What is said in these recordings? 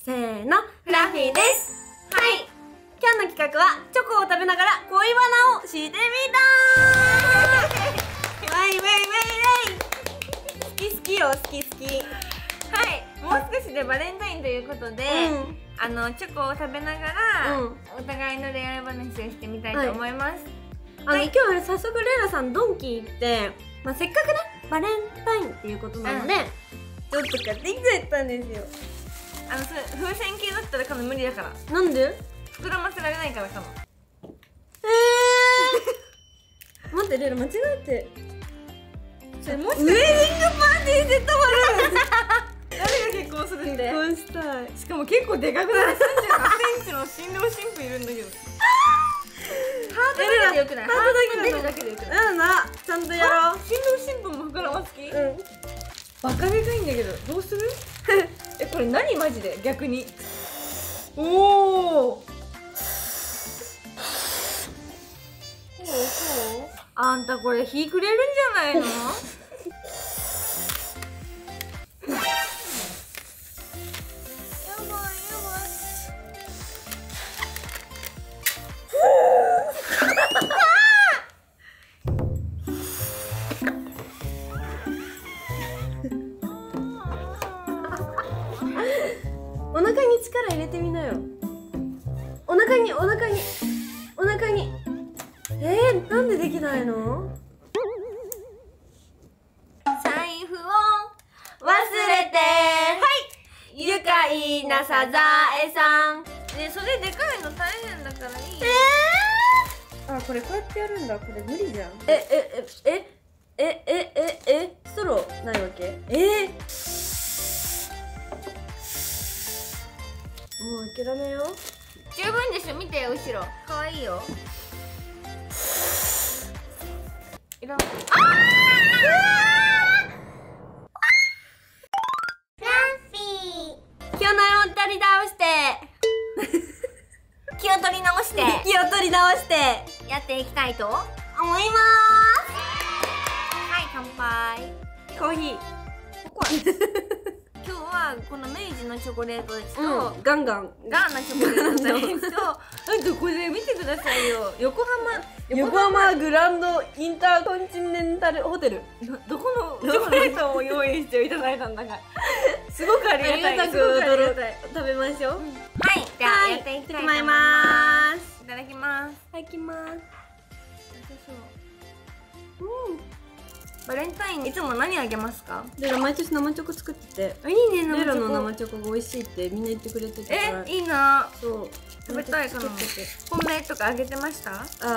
せーの、フラッフィーです。はい、今日の企画はチョコを食べながら恋バナをしてみたーわいわいわいわい、好き好きよ、好き好き。 はい、もう少しでバレンタインということで、チョコを食べながら、お互いの恋愛話をしてみたいと思います。 今日は早速レイラさんドンキ行って、せっかくねバレンタインっていうことなので、ちょっと買ってきちゃったんですよ。 風船系だったらかの無理だから。 なんで？ 膨らませられないからかの。 待って、レイラ間違えて。 それもしかしてウェディングパーティーセットもある。 誰が結婚するんで？ 結婚したい。 しかも結構でかくない？38センチの新郎新婦いるんだけど。ハートだけでよくない？ハート出るだけでよくない？ うんな、ちゃんとやろう。 新郎新婦も膨らます気？バカでかいんだけど、どうする？これ何マジで逆に。おお。あんたこれ火くれるんじゃないの？やばいやばい。 お腹に力入れてみなよ。お腹になんでできないの？ 財布を忘れて、はい愉快なサザエさん。ね、それでかいの大変だからいい。 あ、これこうやってやるんだ。これ無理じゃん。ストローないわけ？もう諦めよう。 十分でしょ、見て後ろ。可愛いよ。いらん。フラッフィー。気を取り直して気を取り直してやっていきたいと思います。はい、乾杯。 コーヒー。 今日はこの明治のチョコレートと、 ガンガンガーナチョコレートと、これ見てくださいよ。横浜グランドインターコンチネンタルホテル。 どこのチョコレートを用意していただいたんだか。すごくありがたい。 食べましょう。 はい、じゃあやっていきたいと思います。いただきます。 いただきます。 バレンタインいつも何あげますか？ レイラ毎年生チョコ作ってて、 いいね。 レイラの生チョコが美味しいってみんな言ってくれてたから。 いいな。 そう、 食べたいかな。本命とかあげてました？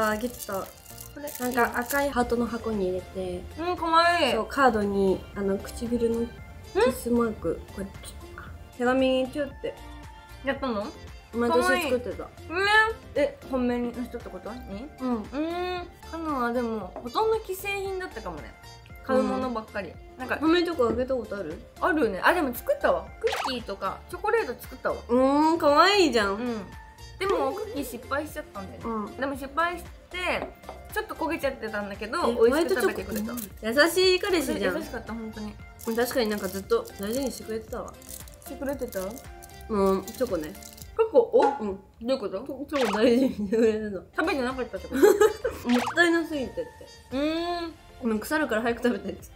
あげてた。なんか赤いハートの箱に入れて、 かわいい。 そうカードに唇のキスマークこうやって手紙にチュってやったの？ 毎年作ってた。 本命の人ってことに？カナはでもほとんど既製品だったかもね。買うものばっかり。なんか本命チョコあげたことある？ あるね。でも作ったわ。クッキーとかチョコレート作ったわ。 かわいいじゃん。 でもクッキー失敗しちゃったんだよね。でも失敗してちょっと焦げちゃってたんだけど美味しく食べてくれた。 優しい彼氏じゃん。 優しかった本当に。 確かになんかずっと大事にしてくれてたわ。 してくれてた？ チョコね。 チョコ？どういうこと？ チョコ大事にしてくれてた。 食べてなかったってこと？ もったいなすぎてって。ごめん、腐るから早く食べてっつって。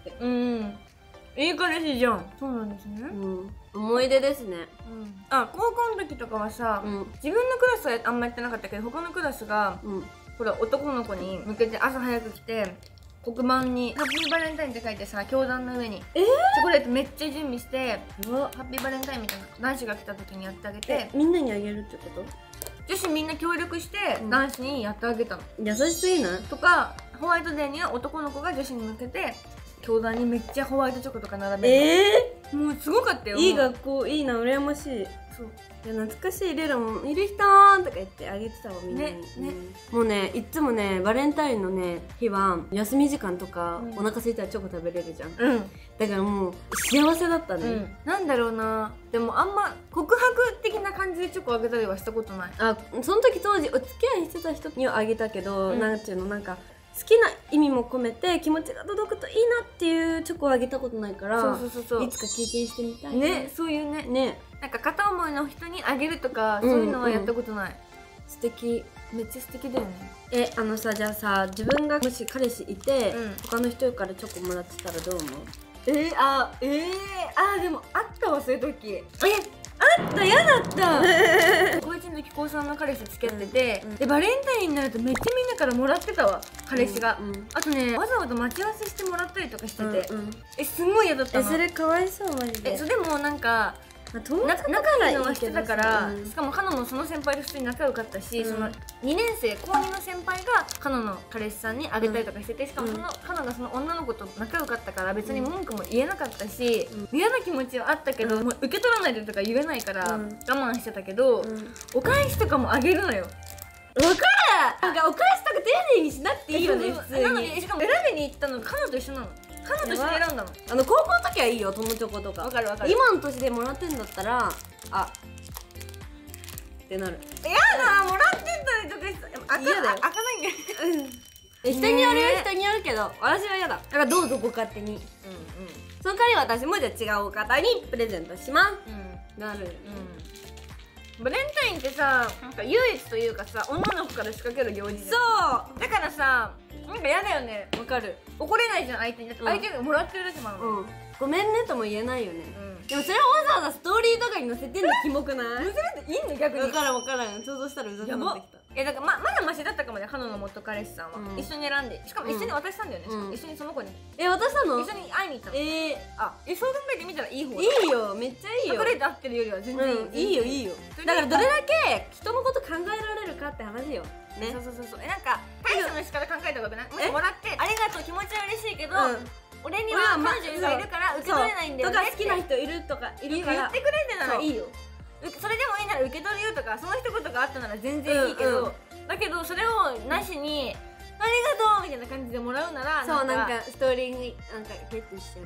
いい彼氏じゃん。そうなんですね。 思い出ですね。 高校の時とかはさ、自分のクラスはあんまやってなかったけど、他のクラスがほら男の子に向けて朝早く来て黒板に「ハッピーバレンタイン」って書いてさ、教壇の上にチョコレートめっちゃ準備して「ハッピーバレンタイン」みたいな男子が来た時にやってあげて、 みんなにあげるってこと？ 女子みんな協力して男子にやってあげたの。 優しすぎない？ とかホワイトデーには男の子が女子に向けて教壇にめっちゃホワイトチョコとか並べる。もうすごかったよ。 いい学校、いいな、羨ましい。 そう。 いや、懐かしい。レイラもいる人ーとか言ってあげてたわ、みんなに。もうね、いつもね、バレンタインのね日は休み時間とかお腹空いたらチョコ食べれるじゃん。だからもう幸せだったね。 なんだろうな。でもあんま告白的な感じでチョコあげたりはしたことない。 その時当時お付き合いしてた人にはあげたけど、なんていうの、なんか好きな意味も込めて気持ちが届くといいなっていいうチョコをあげたことないから、いつか経験してみたいね。そういうね、なんか片思いの人にあげるとか、そういうのはやったことない。 素敵。 めっちゃ素敵だよね。さ、じゃあさ、自分がもし彼氏いて、他の人からチョコもらってたらどう思う？ でもあったわ、そういう時。あった、嫌だった高1の時高3の彼氏付き合ってて、でバレンタインになるとめっちゃみんなからもらってたわ、彼氏が。あとね、わざわざ待ち合わせしてもらったりとかしてて、すごい嫌だったの。 それかわいそう、マジで。 でもなんか仲いいのはしてたから、しかもカノもその先輩と普通に仲良かったし、その2年生高2の先輩がカノの彼氏さんにあげたりとかしてて、しかもそのカノがその女の子と仲良かったから別に文句も言えなかったし、嫌な気持ちはあったけど、もう受け取らないでとか言えないから我慢してたけど、お返しとかもあげるのよ。わかる。 なんかお返しとか丁寧にしなくていいよね、普通に。 なのにしかも選びに行ったのカノと一緒なの。カノと一緒に選んだの。 高校の時はいいよ、友チョコとか。わかるわかる。今の年でもらってんだったら、ってなる。 やだ、もらってたりとかして。開かないんだよ。 人によるよ、人によるけど、私は嫌だ。だからどうぞご勝手に。その代わり私もじゃあ違う方にプレゼントします。なる。 バレンタインってさ、なんか唯一というかさ、女の子から仕掛ける行事じゃん。そうだからさ、なんか嫌だよね。わかる。怒れないじゃん、相手に。だって相手がもらってる時もあるの。 ごめんねとも言えないよね。でもそれをわざわざストーリーとかに載せてんのキモくない？ 載せるっていいの逆に。 分からん。想像したらうざくなってきた。 だからまだマシだったかもね、カノの元彼氏さんは。一緒に選んで、しかも一緒に渡したんだよね。一緒にその子に。 渡したの？ 一緒に会いに行ったの。そう考えてみたらいい方。 いいよ、めっちゃいいよ。 隠れて会ってるよりは全然いい。 いいよ。だからどれだけ人のこと考えられるかって話よ。ね。 そう。なんか対処の仕方考えた方がよくない？もしもらってありがとう、気持ちは嬉しいけど、俺には彼女がいるから受け取れないんだよねとか、好きな人いるとか言ってくれてならいいよ。それでもいいなら受け取るよとか、その一言があったなら全然いいけど、だけどそれをなしにありがとうみたいな感じでもらうなら、 そう、なんかストーリーになんかゲットしちゃった。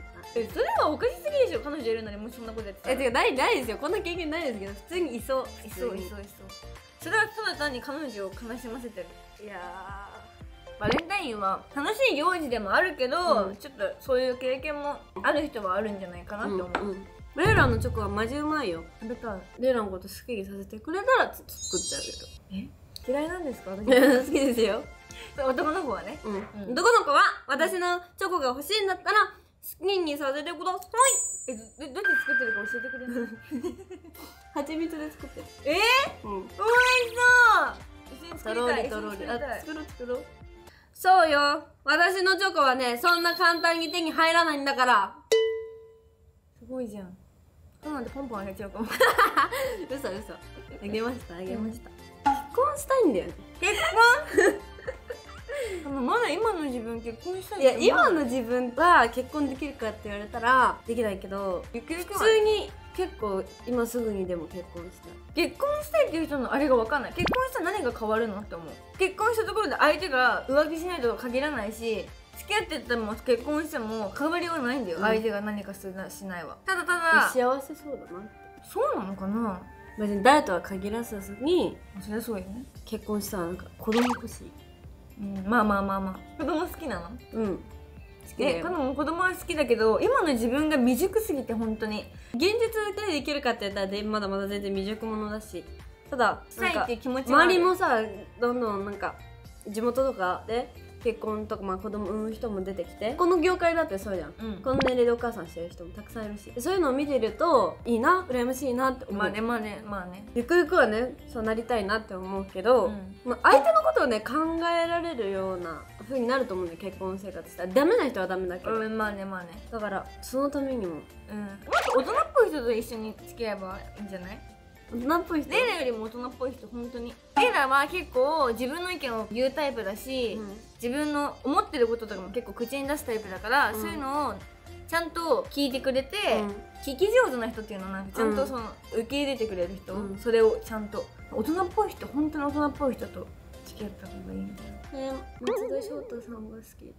それはおかしすぎでしょ、彼女いるのにもしそんなことやってたら。 てかないですよ、こんな経験ないですけど、普通にいそう。 それはただ単に彼女を悲しませてる。いやー、バレンタインは楽しい行事でもあるけど、ちょっとそういう経験もある人はあるんじゃないかなって思う。 レイラのチョコはマジうまいよ。 食べたい。 レイラのこと好きにさせてくれたら作ってあげる。 嫌いなんですか？ 好きですよ。 男の子はね。 男の子は私のチョコが欲しいんだったら好きにさせてください。 どうやって作ってるか教えてくれない？ 蜂蜜で作ってる。 おいしそう。一緒に作りたい。 作ろう。そうよ。私のチョコはね、そんな簡単に手に入らないんだから。 すごいじゃん。そうなんでポンポンあげちゃうかも。 嘘。あげました。結婚したいんだよね。 結婚まだ今の自分結婚したい。 いや、今の自分は結婚できるかって言われたらできないけど、普通に結構今すぐにでも結婚したい。 結婚したいっていう人のあれが分かんない。結婚したら何が変わるのって思う。結婚したところで相手が浮気しないとは限らないし、付き合ってても結婚しても変わりはないんだよ、相手が何かするしないは。ただ幸せそうだな。 そうなのかな。 別に誰とは限らずに、 そりゃそうよね。 結婚したらなんか子供欲しい。 まあ子供好きなの？好きだよ。子供は好きだけど、今の自分が未熟すぎて、本当に現実でできるかって言ったらまだまだ全然未熟者だし、ただしたいっていう気持ち周りもさ、どんどんなんか地元とかで結婚とか、子供産む人も出てきて、この業界だってそうじゃん、この年齢でお母さんしてる人もたくさんいるし、そういうのを見てるといいな、羨ましいなって思う。まあねゆくゆくはね、そうなりたいなって思うけど、相手のことをね考えられるような風になると思うんだよ、結婚生活したら。ダメな人はダメだけど、 まあねだからそのためにももっと大人っぽい人と一緒に付き合えばいいんじゃない？ 大人っぽい人。 レイラよりも大人っぽい人、本当に。レイラは結構自分の意見を言うタイプだし、自分の思ってることとかも結構口に出すタイプだから、そういうのをちゃんと聞いてくれて、聞き上手な人っていうのはなんかちゃんとその受け入れてくれる人、それをちゃんと大人っぽい人、本当に大人っぽい人と付き付き合った方がいいみたいな。 松田翔太さんが好き。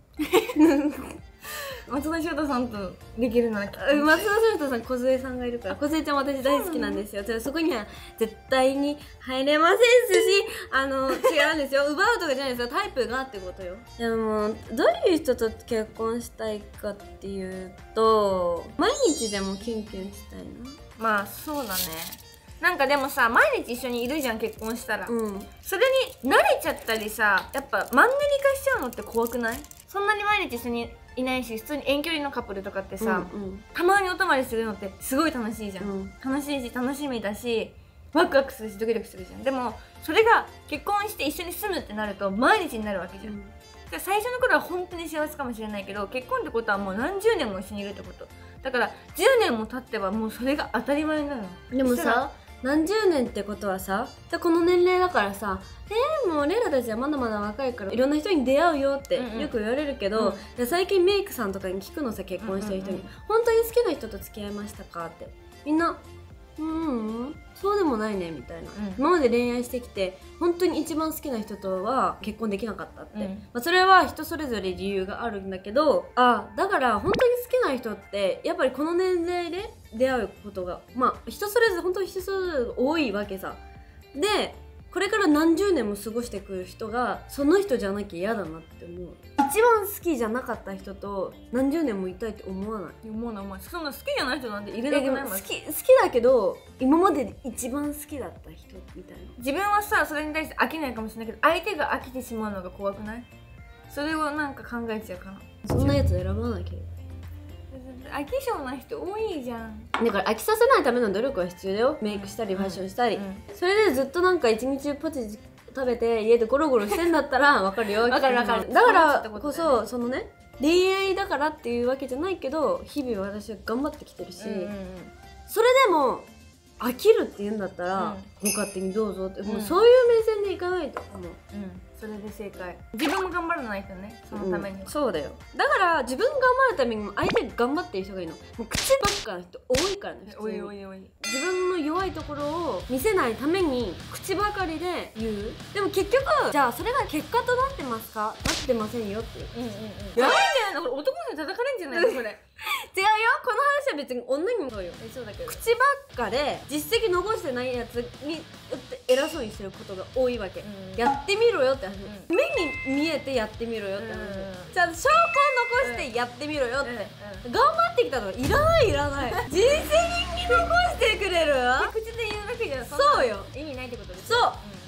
松田翔太さんとできるなら松田翔太さん、梢さんがいるから、梢ちゃん私大好きなんですよ。そこには絶対に入れませんし、違うんですよ。奪うとかじゃないですよ。タイプがってことよ。でもどういう人と結婚したいかっていうと、毎日でもキュンキュンしたいな。 まあそうだね。なんかでもさ、毎日一緒にいるじゃん、結婚したら。それに慣れちゃったりさ、やっぱマンネリ化しちゃうのって怖くない？そんなに毎日一緒にいないし、普通に遠距離のカップルとかってさ、たまにお泊まりするのってすごい楽しいじゃん。楽しいし楽しみだし、ワクワクするしドキドキするじゃん。でもそれが結婚して一緒に住むってなると毎日になるわけじゃん。最初の頃は本当に幸せかもしれないけど、結婚ってことはもう何十年も一緒にいるってことだから、10年も経ってばもうそれが当たり前なの。 でもさ、何十年ってことはさ、この年齢だからさ、もうレイラたちはまだまだ若いからいろんな人に出会うよってよく言われるけど、最近メイクさんとかに聞くのさ、結婚してる人に本当に好きな人と付き合いましたかって、みんなそうでもないねみたいな、今まで恋愛してきて本当に一番好きな人とは結婚できなかったって、それは人それぞれ理由があるんだけど、だから本当に好きな人ってやっぱりこの年齢で出会うことが人それぞれ本当に人それぞれ多いわけさ。でこれから何十年も過ごしてくる人がその人じゃなきゃ嫌だなって思う。一番好きじゃなかった人と何十年もいたいって思わない？ 思わない。そんな好きじゃない人なんているなくない？ 好きだけど今までで一番好きだった人みたいな。 自分はさ、それに対して飽きないかもしれないけど、相手が飽きてしまうのが怖くない？それをなんか考えちゃうかな。 そんなやつ選ばなければ。 飽き性な人多いじゃん。 だから飽きさせないための努力は必要だよ。メイクしたりファッションしたり、それでずっとなんか一日ポテチ食べて家でゴロゴロしてんだったら分かるよ。 分かる分かる。 だからこそそのね、恋愛だからっていうわけじゃないけど日々私は頑張ってきてるし、それでも飽きるって言うんだったらご勝手にどうぞって、もうそういう目線でいかないと思う。 それで正解。自分も頑張らないとね、そのために。 そうだよ。だから自分が頑張るためにも相手が頑張ってる人がいいの。もう口ばっかの人多いからね。 おいおいおい。 自分の弱いところを見せないために口ばかりで言う。でも結局じゃあそれが結果となってますか？なってませんよっていう。 やばいんじゃないの？これ男に叩かれんじゃないの？それ。違うよ。 この話は別に女にもそうよ。そうだけど。口ばっかで実績残してないやつに偉そうにしてることが多いわけ。やってみろよって話。目に見えてやってみろよって話。じゃあ証拠を残してやってみろよって。頑張ってきたとかいらないいらない。実績に残してくれる？ 口で言うだけじゃそうよ。 意味ないってことです。 そう。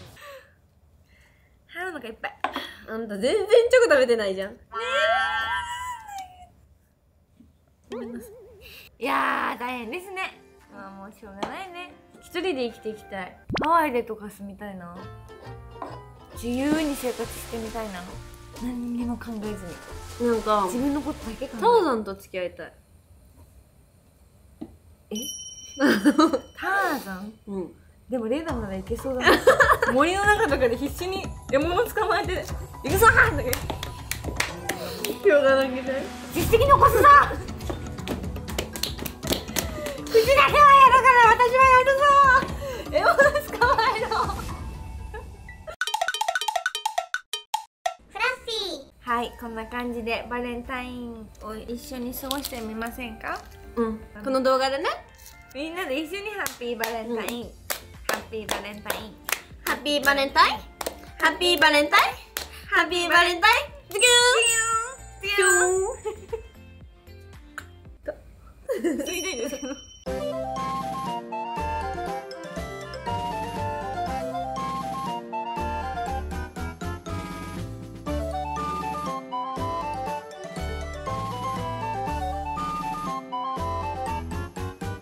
腹の中いっぱい。 あんた全然チョコ食べてないじゃん。 ごめんなさい。いやー大変ですね。もうしょうがないね。一人で生きていきたい。ハワイでとか住みたいな。自由に生活してみたいな。何にも考えずに。 なんか自分のことだけ考えて。 ターザンと付き合いたい。 ターザン？でもレイダーならいけそうだな。森の中とかで必死に獲物捕まえて「行くぞ!」って。 今日がだけで実績残すぞ。口だけはやるから私はやるぞ。獲物捕まえろ。フラッフィー。はい、こんな感じでバレンタインを一緒に過ごしてみませんか？ この動画でね、 みんなで一緒にハッピーバレンタイン、ハッピーバレンタイン、 ハッピーバレンタイン、ハッピーバレンタイン、ハッピーバレンタイン、ズキューン、ズキューン。 ついでに